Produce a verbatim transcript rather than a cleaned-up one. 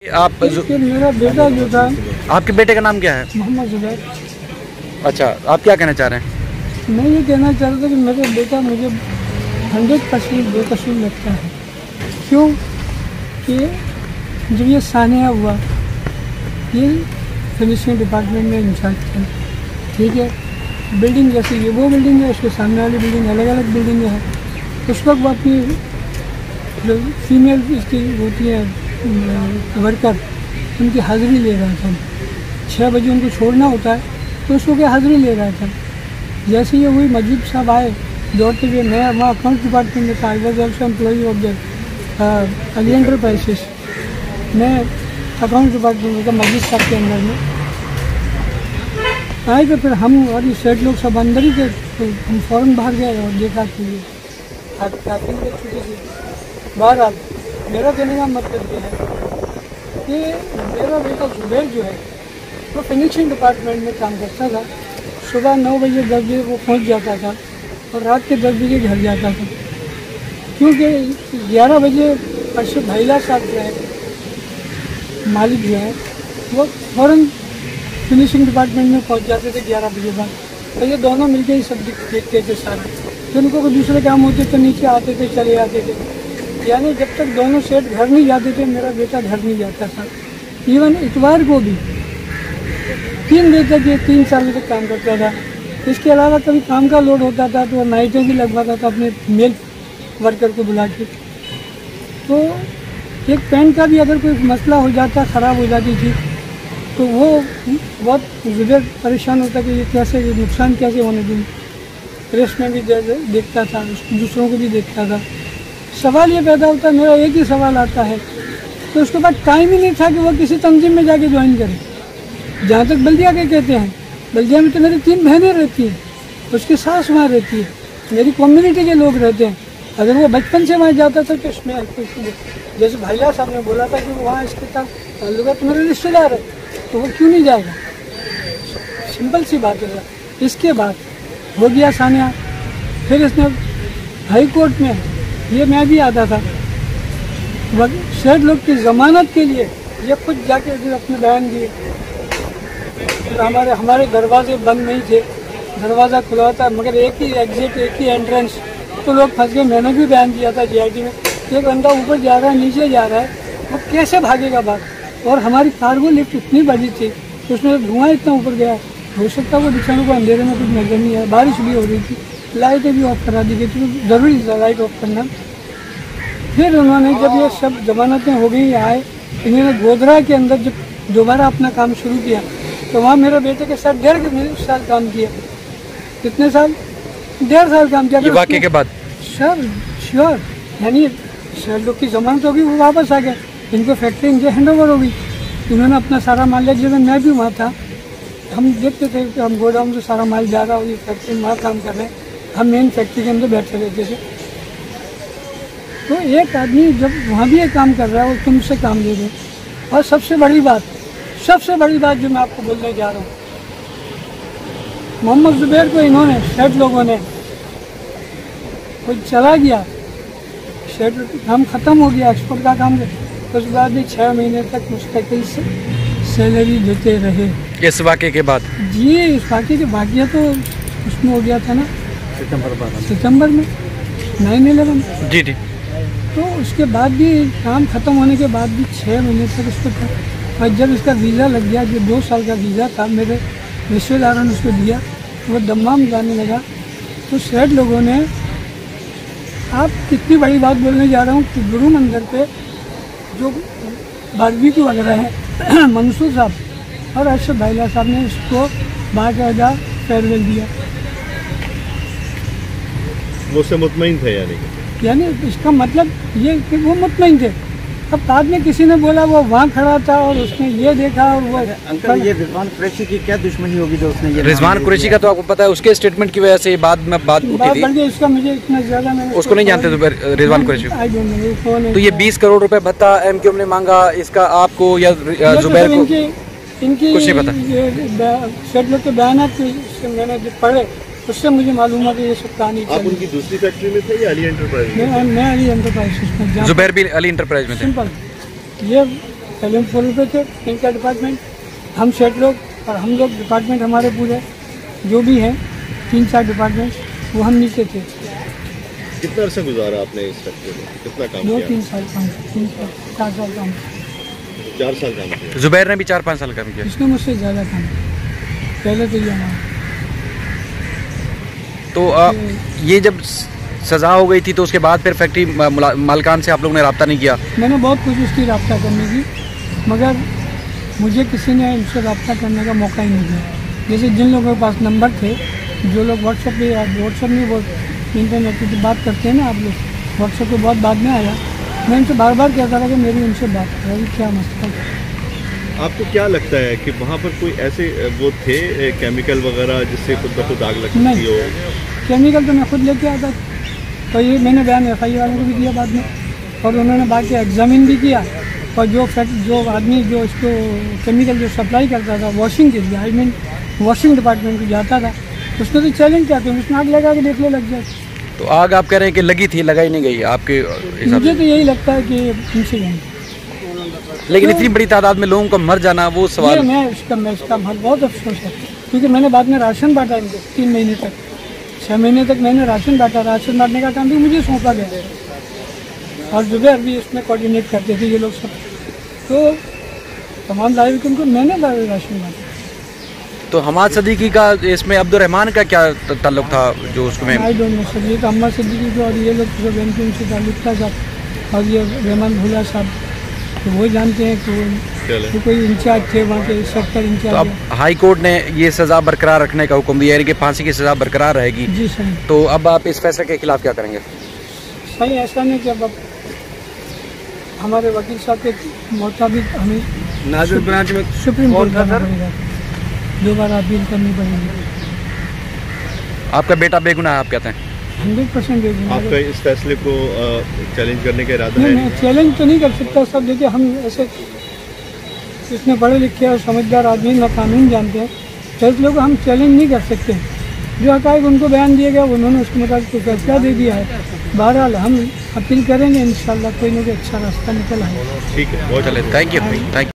आप मेरा बेटा जो था, आपके बेटे का नाम क्या है? मोहम्मद जुबैर। अच्छा, आप क्या कहना चाह रहे हैं? मैं ये कहना चाह रहा था कि मेरा बेटा मुझे हंड्रेड परसेंट बेकसूर लगता है। क्यों कि जब ये सानिया हुआ, ये फिनिशिंग डिपार्टमेंट में इंचार्ज था, ठीक है। बिल्डिंग जैसे ये वो बिल्डिंग है, उसके सामने वाली बिल्डिंग अलग अलग बिल्डिंग है। उस वक्त वो अपनी जो फीमेल इसकी होती है वर्कर, उनकी हाज़िरी ले रहा था। छः बजे उनको छोड़ना होता है, तो उसको क्या हाज़िरी ले रहा था। जैसे ये हुई, मजीद साहब आए दौड़ते हुए। मैं वहाँ अकाउंट डिपार्टमेंट में था, I was also employee of the Ali Enterprises. मैं अकाउंट डिपार्टमेंट में था मजीद साहब के अंदर में आए। तो फिर हम और ये सेठ लोग सब अंदर ही थे, तो हम फ़ौरन बाहर गए और देखा कि ये काफ़ी छुट्टी थी। बहरहाल मेरा कहने का मतलब ये है कि मेरा बेटा जुबैर जो है वो फिनिशिंग डिपार्टमेंट में काम करता था। सुबह नौ बजे दस बजे वो पहुंच जाता था और रात के दस बजे घर जाता था, क्योंकि ग्यारह बजे अरशद भाईला साहब जो है मालिक जो है वो फ़ौरन फिनिशिंग डिपार्टमेंट में पहुंच जाते थे ग्यारह बजे बाद। तो ये दोनों मिलके ही सब देखते थे सारा। तो उनको कोई दूसरे काम होते तो नीचे आते थे, चले आते थे। यानी जब तक दोनों सेठ घर नहीं जाते थे, मेरा बेटा घर नहीं जाता था। इवन इतवार को भी तीन बजे तक ये तीन साल तक काम करता था। इसके अलावा कभी काम का लोड होता था तो नाइटें भी लगवाता था अपने मेल वर्कर को बुला के। तो एक पेन का भी अगर कोई मसला हो जाता, ख़राब हो जाती थी, तो वो बहुत जुबैर परेशान होता कि ये कैसे, ये नुकसान कैसे होने दें। प्रेस में भी देखता था, दूसरों को भी देखता था। सवाल ये पैदा होता है, मेरा एक ही सवाल आता है तो उसके बाद टाइम ही नहीं था कि वो किसी तंजीम में जाके ज्वाइन करे। जहाँ तक बल्दिया के कहते हैं, बल्दिया में तो मेरी तीन बहनें रहती हैं, उसकी सास वहाँ रहती है, मेरी कम्युनिटी के लोग रहते हैं। अगर वो बचपन से वहाँ जाता था तो इसमें जैसे भाईला साहब ने बोला था कि वहाँ इसके साथ ताल्लुकात तो मेरे रिश्तेदार है, तो वो क्यों नहीं जाएगा। सिंपल सी बात है। इसके बाद हो गया सानिया, फिर इसने हाई कोर्ट में, ये मैं भी आता था, सेठ लोग की ज़मानत के लिए ये खुद जाके अपने बयान दिए। फिर हमारे हमारे दरवाजे बंद नहीं थे, दरवाज़ा खुला था, मगर एक ही एग्जिट, एक ही एंट्रेंस, तो लोग फंस गए। मैंने भी बयान दिया था जी आई टी में, एक बंदा ऊपर जा रहा है, नीचे जा रहा है, वो कैसे भागेगा बाहर। और हमारी कार्गो लिफ्ट इतनी बड़ी थी, उसमें धुआं इतना ऊपर गया, हो सकता है वो बेचारों को अंधेरे में कुछ नजर नहीं आया। बारिश भी हो रही थी, लाइटें भी ऑफ करा दी गई थी, तो ज़रूरी था लाइट ऑफ करना। फिर उन्होंने जब ये सब जमानतें हो गई, आए, इन्होंने गोधरा के अंदर जब दोबारा अपना काम शुरू किया, तो वहाँ मेरे बेटे के साथ डेढ़ साल काम किया। कितने साल? डेढ़ साल काम किया। वाक़े के बाद सर श्योर, यानी सर लोग की जमानत होगी, वो वापस आ गए, इनको फैक्ट्री इनके हैंड ओवर होगी, इन्होंने अपना सारा माल लिया। जब मैं भी वहाँ था, हम देखते थे कि हम गोडाउन से सारा माल जा रहा हो, ये फैक्ट्री में वहाँ काम कर रहे हैं, हम मेन फैक्ट्री के अंदर बैठे रहते थे। तो एक आदमी जब वहाँ भी एक काम कर रहा है और तुमसे काम ले रहे। और सबसे बड़ी बात, सबसे बड़ी बात जो मैं आपको बोलने जा रहा हूँ, मोहम्मद जुबैर को इन्होंने, सेठ लोगों ने, कोई चला गया, सेठ काम ख़त्म हो गया, एक्सपोर्ट का काम, तो उस बाद भी छः महीने तक मुस्तकिल से सैलरी देते रहे। इस वाक़े के बाद जी, इस वाक़े के वाक़या तो उसमें हो गया था ना, सितंबर सितंबर में नाइन इलेवन। जी जी। तो उसके बाद भी काम ख़त्म होने के बाद भी छः महीने तक इसको था। और जब इसका वीज़ा लग गया, जो दो साल का वीज़ा था, मेरे रिश्तेदारों ने उसको दिया, वो दम्माम जाने लगा। तो सेठ लोगों ने, आप कितनी बड़ी बात बोलने जा रहा हूँ कि गुरु मंदिर पे जो बारबेक्यू वगैरह है, मंसूर साहब और अरशद भाईला साहब ने इसको बाकायदा फेयरवेल दिया। वो उससे मुतमईन थे, यानी यानी इसका मतलब ये कि वो मुतमईन थे। अब बाद में किसी ने बोला वो वहाँ खड़ा था और उसने ये देखा और वो अंकल, ये रिजवान कुरैशी की क्या दुश्मनी होगी जो उसने ये रिजवान कुरैशी का तो आपको पता है, उसके स्टेटमेंट की वजह से बाद में बात उठी थी। इसका मुझे इतना ज़्यादा मैंने उसको नहीं जानते तो रिजवान कुरैशी को। तो ये बीस करोड़ रुपए भत्ता एमक्यूएम ने मांगा, इसका आपको या जुबैर को इनकी कुछ नहीं पता। सेठ लोग के बयान मैंने पढ़े, उससे मुझे मालूम है कि ये सब कहानी। आप उनकी दूसरी फैक्ट्री में थे या अली एंटरप्राइज में? मैं मैं अली एंटरप्राइज में। जुबैर भी अली एंटरप्राइज में थे। सिंपल, ये सेवन फ्लोर पे थे, इनका डिपार्टमेंट, हम सेठ लोग और हम लोग डिपार्टमेंट हमारे पूरे जो भी हैं तीन चार डिपार्टमेंट वो हम नीचे थे। कितना अर्सा गुजारा आपने इस फैक्ट्री में, कितना काम दो किया? तीन साल काम तीन साल चार साल काम चार साल काम किया। जुबैर ने भी चार पाँच साल काम किया। इसने मुझसे ज़्यादा काम किया। पहले तो ये हमारा तो आ, ये जब सज़ा हो गई थी तो उसके बाद फिर फैक्ट्री मा- मालिकान से आप लोगों ने रब्ता नहीं किया? मैंने बहुत कोशिश की रब्ता करने की, मगर मुझे किसी ने इनसे रब्ता करने का मौका ही नहीं दिया। जैसे जिन लोगों के पास नंबर थे, जो लोग व्हाट्सएप पे व्हाट्सएप में वो इंटरनेट की बात करते हैं ना आप लोग, व्हाट्सएप पे बहुत बाद में आया, मैं उनसे बार बार कहता था कि मेरी उनसे बात करें, क्या मसला है। आपको क्या लगता है कि वहाँ पर कोई ऐसे वो थे केमिकल वगैरह जिससे खुद ब खुद आग लगती नहीं। हो? केमिकल तो मैं खुद लेके आता था, तो ये मैंने बयान एफ आई वालों को भी दिया बाद में, और उन्होंने बाकी एग्जामिन भी किया। और जो फैक्ट जो आदमी जो इसको केमिकल जो सप्लाई करता था वॉशिंग के लिए, आई मीन वॉशिंग डिपार्टमेंट को जाता था, उसने तो चैलेंज किया, तो उसने आग लगा के देख लो लग जाए। तो आग आप कह रहे हैं कि लगी थी, लगाई नहीं गई आपके हिसाब मुझे से? तो यही लगता है कि इंसिडेंट, लेकिन इतनी बड़ी तादाद में लोगों का मर जाना वो ये सवाल। मैं इसका मैं इसका बहुत बहुत अफसोस है, क्योंकि मैंने बाद में राशन बांटा इनको तीन महीने तक, छः महीने तक मैंने राशन बांटा। राशन बांटने का काम भी मुझे सौंपा गया, और जुबैर भी इसमें कोऑर्डिनेट करते थे ये लोग सब। तो तमाम लाइव उनको मैंने राशन बांटा। तो हमाद सदीकी का इसमें अब्दुल रहमान का क्या त- ताल्लुक था जो उसको में? आई डोंट नो सर, ये तो अम्मा सिद्दीकी जो और ये लोग जो एम पी उनसे ताल्लुक था साहब, और ये रहमान भूला साहब, तो वो जानते हैं कि वो चले वो कोई इंचार्ज थे वहाँ के सेक्टर तो इंचार्ज। अब हाई कोर्ट ने ये सज़ा बरकरार रखने का हुक्म दिया है कि फांसी की सज़ा बरकरार रहेगी। जी सही तो अब आप इस फैसले के खिलाफ क्या करेंगे? सही, ऐसा नहीं कि अब अब हमारे वकील साहब के मुताबिक हमें नाज़िर ब्रांच में सुप्रीम कोर्ट जाना पड़ेगा, दोबारा अपील करनी पड़ेगी। आपका बेटा बेगुनाह है आप कहते हैं? हंड्रेड परसेंट आपका इस फैसले को चैलेंज करने का इरादा नहीं, है? मैं चैलेंज तो नहीं कर सकता सब। देखिए हम ऐसे इतने पढ़े लिखे और समझदार आदमी ना कानून जानते हैं, फैसले को हम चैलेंज नहीं कर सकते। जो हक़ाइक़ उनको बयान दिया गया उन्होंने उसके मुताबिक तो फैसला दे दिया है। बहरहाल हम अपील करेंगे, इंशाल्लाह कोई ना कोई अच्छा रास्ता निकल आएगा। ठीक है, बहुत चले, थैंक यू थैंक यू।